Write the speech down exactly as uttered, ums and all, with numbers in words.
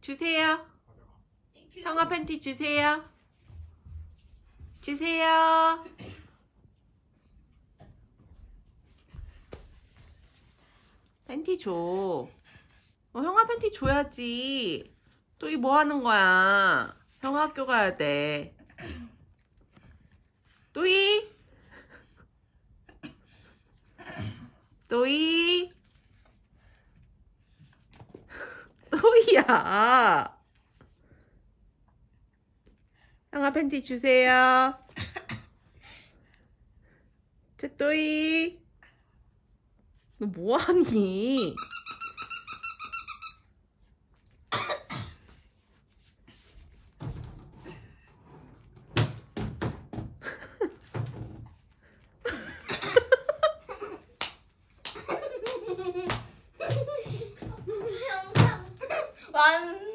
주세요. 형아 팬티 주세요. 주세요. 팬티 줘. 어, 형아 팬티 줘야지. 또 이 뭐 하는 거야? 형아 학교 가야 돼. 또이? 또이? 또이야. 형아 팬티 주세요. 자, 또이. 너 뭐하니? 완